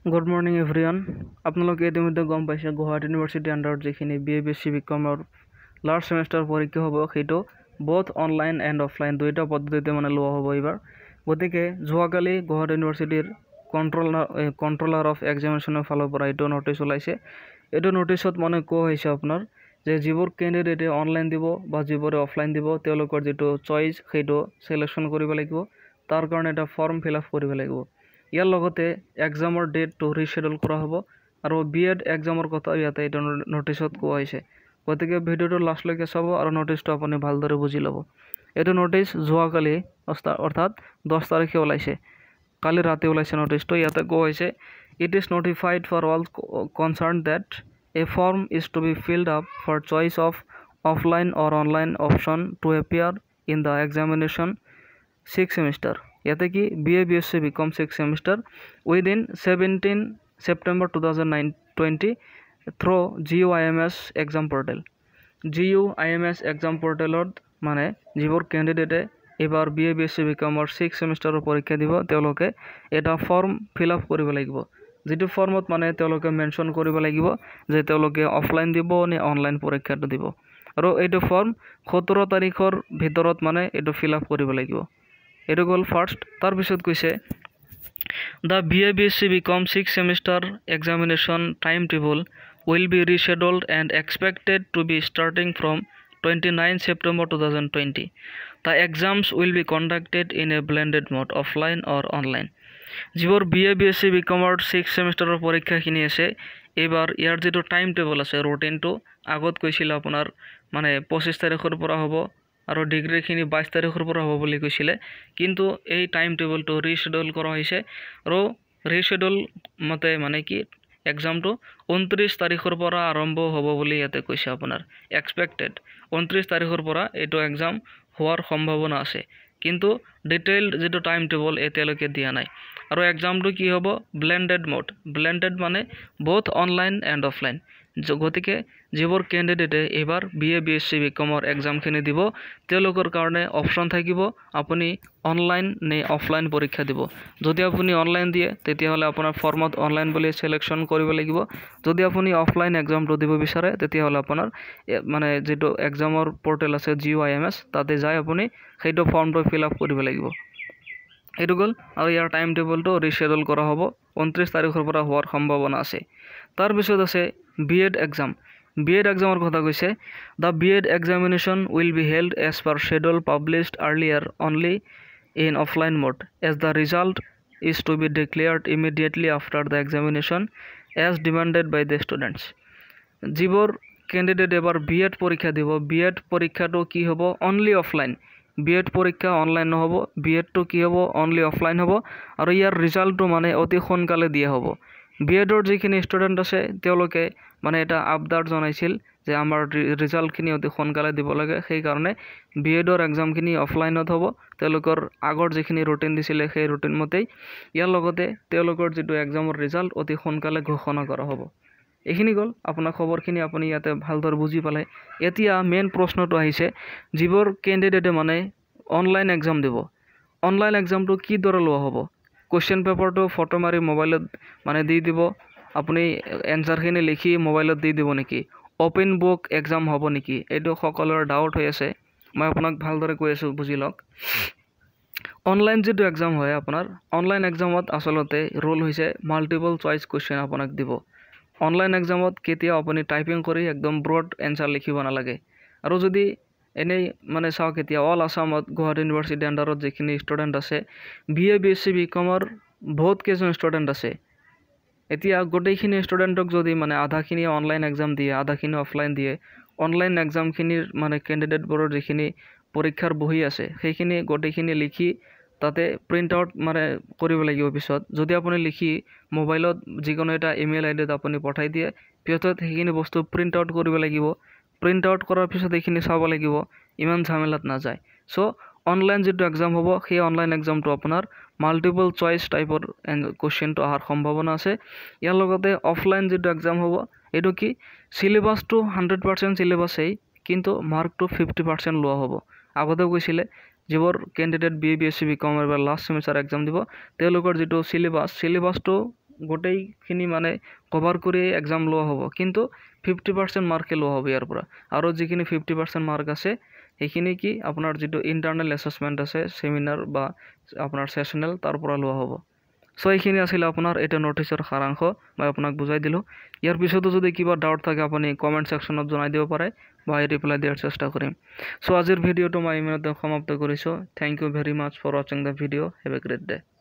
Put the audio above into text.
Good morning everyone. আপোনালোকে ইতিমধ্যে গম পাইছে গুৱাহাটী ইউনিভাৰ্চিটি আণ্ডাৰত যিখিনি BA বিকমৰ লাষ্ট ছেমিষ্টাৰ পৰীক্ষা হ'ব সেইটো বোথ অনলাইন এণ্ড অফলাইন দুইটা পদ্ধতিতে লোৱা হ'ব এইবাৰ। গতিকে যোৱাকালি গুৱাহাটী ইউনিভাৰ্চিটিৰ কণ্ট্ৰলাৰ অফ এক্সামিনেশ্যনৰ ফালৰ পৰা এইটো নটিচ ওলাইছে। এইটো নটিচত কোৱা হৈছে আপোনাৰ যে যিবোৰ কেণ্ডিডেটে অনলাইন দিব বা যিবোৰে অফলাইন দিব তেওঁলোকৰ যিটো চইচ সেইটো চিলেকশ্যন কৰিব লাগিব। তাৰ কাৰণে এটা ফৰ্ম ফিল আপ কৰিব লাগিব। ইয়াৰ লগতে এক্সামৰ ডেটটো ৰিশ্বেডিউল কৰা হ'ব আৰু BEd এক্সামৰ কথা ইয়াতে এইটো নটিচত কোৱা হৈছে। গতিকে ভিডিঅ'টো লাষ্টলৈকে চাব আৰু নটিচটো আপুনি ভালদৰে বুজি ল'ব। এইটো নটিচ যোৱাকালি অৰ্থাৎ 10 তাৰিখে ওলাইছে, কালি ৰাতি ওলাইছে নটিচটো। ইয়াতে কোৱা হৈছে it is notified for all concerned that a form is to be filled up for choice of offline or online option to appear in the examination 6th semester। ইয়াতে কি BA BSc BCom 6th semester within 17 September 2020 through GUIMS exam portal। GUIMS exam portalত যিবোৰ কেণ্ডিডেটে এবাৰ BA BSc BCom 6th semester পৰীক্ষা দিব তেওঁলোকে এটা form fill up কৰিব লাগিব। যিটো ফৰ্মত তেওঁলোকে মেনশ্যন কৰিব লাগিব যে তেওঁলোকে অফলাইন দিব নে অনলাইন পৰীক্ষাটো দিব, আৰু এইটো ফৰ্ম 17 তাৰিখৰ ভিতৰত এইটো ফিল আপ কৰিব লাগিব। এইটো গ'ল ফাৰ্ষ্ট। তাৰপিছত কৈছে the BA BSc BCom 6th semester examination timetable will be rescheduled and expected to be starting from 29 September 2020. The exams will be conducted in a blended mode, offline or online। যিবোৰ BA BSc BCom 6th semester পৰীক্ষাখিনি আছে এইবাৰ ইয়াৰ যিটো time table আছে ৰুটিনটো আগত কৈছিল আপোনাৰ 25 তাৰিখৰ পৰা হ'ব আৰু ডিগ্ৰীখিনি 22 তাৰিখৰ পৰা হ'ব বুলি কৈছিলে, কিন্তু এই টাইম টেবলটো ৰিশ্বেডিউল কৰা হৈছে আৰু ৰিশ্বেডিউল মতে কি এক্সামটো 29 তাৰিখৰ পৰা আৰম্ভ হ'ব বুলি ইয়াতে কৈছে। আপোনাৰ এক্সপেক্টেড 29 তাৰিখৰ পৰা এইটো এক্সাম হোৱাৰ সম্ভাৱনা আছে, কিন্তু ডিটেইলড যিটো টাইম টেবল এতিয়ালৈকে দিয়া নাই। আৰু এক্সামটো কি হ'ব blended mode. Blended both online and offline. গতিকে যিবোৰ কেণ্ডিডেটে এইবাৰ BA BSc BCom এক্সামখিনি দিব তেওঁলোকৰ কাৰণে অপশ্যন থাকিব আপুনি অনলাইন নে অফলাইন পৰীক্ষা দিব। যদি আপুনি অনলাইন দিয়ে তেতিয়াহ'লে আপোনাৰ ফৰ্মত অনলাইন বুলি চিলেকশ্যন কৰিব লাগিব। যদি আপুনি অফলাইন এক্সামটো দিব বিচাৰে তেতিয়াহ'লে আপোনাৰ যিটো এক্সামৰ পৰ্টেল আছে GUIMS তাতে যাই আপুনি সেইটো ফৰ্মটো ফিল আপ কৰিব লাগিব। এইটো গ'ল। আৰু ইয়াৰ টাইম টেবলটো ৰিশ্বেডিউল কৰা হ'ব, 29 তাৰিখৰ পৰা হোৱাৰ সম্ভাৱনা আছে। তাৰপিছত আছে BEd এক্সাম। BEd এক্সামৰ কথা কৈছে the BEd examination will be held as per schedule published earlier only in offline mode as the result is to be declared immediately after the examination as demanded by the students। যিবোৰ candidate এবাৰ BEd পৰীক্ষা দিব BEd পৰীক্ষাটো কি হ'ব only offline. BEd পৰীক্ষা online নহ'ব, BEdটো কি হ'ব অনলি অফলাইন হ'ব আৰু ইয়াৰ ৰিজাল্টটো অতি সোনকালে দিয়া হ'ব। BEdৰ যিখিনি ষ্টুডেণ্ট আছে তেওঁলোকে এটা আবদাৰ জনাইছিল যে আমাৰ ৰিজাল্টখিনি অতি সোনকালে দিব লাগে, সেইকাৰণে BEdৰ এক্সামখিনি অফলাইনত হ'ব। তেওঁলোকৰ আগৰ যিখিনি ৰুটিন দিছিলে সেই ৰুটিন মতেই। ইয়াৰ লগতে তেওঁলোকৰ যিটো এক্সামৰ ৰিজাল্ট অতি সোনকালে ঘোষণা কৰা হ'ব। এইখিনি গ'ল আপোনাৰ খবৰখিনি আপুনি ইয়াতে ভালদৰে বুজি পালে। এতিয়া মেইন প্ৰশ্নটো আহিছে যিবোৰ কেণ্ডিডেটে অনলাইন এক্সাম দিব, অনলাইন এক্সামটো কি দৰে লোৱা হ'ব। কুৱেশ্যন পেপাৰটো ফটো মাৰি মোবাইলত দি দিব, আপুনি এনচাৰখিনি লিখি মোবাইলত দি দিব নেকি, অ'পেন বুক এক্সাম হ'ব নেকি, এইটো সকলোৰে ডাউট হৈ আছে। মই আপোনাক ভালদৰে কৈ আছোঁ, বুজি লওক। অনলাইন যিটো এক্সাম হয় আপোনাৰ অনলাইন এক্সামত আচলতে ৰুল হৈছে মাল্টিপল চইচ কুৱেশ্যন আপোনাক দিব। অনলাইন এক্সামত কেতিয়াও আপুনি টাইপিং কৰি একদম ব্ৰড এনচাৰ লিখিব নালাগে। আৰু যদি এনেই চাওক এতিয়া অল আছামত গুৱাহাটী ইউনিভাৰ্চিটি আণ্ডাৰত যিখিনি ষ্টুডেণ্ট আছে BA BSc BCom বহুত কেইজন ষ্টুডেণ্ট আছে। এতিয়া গোটেইখিনি ষ্টুডেণ্টক যদি আধাখিনি অনলাইন এক্সাম দিয়ে আধাখিনি অফলাইন দিয়ে, অনলাইন এক্সামখিনিৰ কেণ্ডিডেটবোৰৰ যিখিনি পৰীক্ষাৰ বহি আছে সেইখিনি গোটেইখিনি লিখি তাতে প্ৰিণ্ট আউট কৰিব লাগিব। পিছত যদি আপুনি লিখি মোবাইলত যিকোনো এটা ইমেইল আইডিত আপুনি পঠাই দিয়ে, পিছত সেইখিনি বস্তু প্ৰিণ্ট আউট কৰিব লাগিব। প্ৰিণ্ট আউট কৰাৰ পিছত এইখিনি চাব লাগিব, ইমান ঝামেলাত নাযায়। চ' অনলাইন যিটো এক্সাম হ'ব সেই অনলাইন এক্সামটো আপোনাৰ মাল্টিপল চইচ টাইপৰ কুৱেশ্যনটো অহাৰ সম্ভাৱনা আছে। ইয়াৰ লগতে অফলাইন যিটো এক্সাম হ'ব এইটো কি চিলেবাছটো 100% চিলেবাছেই, কিন্তু মাৰ্কটো 50% লোৱা হ'ব। আগতে কৈছিলে যিবোৰ কেণ্ডিডেট BA BSc BCom বা লাষ্ট ছেমিষ্টাৰ এক্সাম দিব তেওঁলোকৰ যিটো চিলেবাছটো গোটেইখিনি মানে কভাৰ কৰি এক্সাম লোৱা হ'ব, কিন্তু 50% মাৰ্কে লোৱা হ'ব ইয়াৰ পৰা। আৰু যিখিনি 50% মাৰ্ক আছে সেইখিনি কি আপোনাৰ যিটো ইণ্টাৰনেল এছেছমেণ্ট আছে, ছেমিনাৰ বা আপোনাৰ ছেছনেল, তাৰ পৰা লোৱা হ'ব। চ' এইখিনি আছিল আপোনাৰ এটা নটিচৰ সাৰাংশ, মই আপোনাক বুজাই দিলোঁ। ইয়াৰ পিছতো যদি কিবা ডাউট থাকে আপুনি কমেণ্ট ছেকশ্যনত জনাই দিব পাৰে, বা ৰিপ্লাই দিয়াৰ চেষ্টা কৰিম। চ' আজিৰ ভিডিঅ'টো মই ইমানতে সমাপ্ত কৰিছোঁ। Thank you very much for ৱাচিং the video'. Have a great day.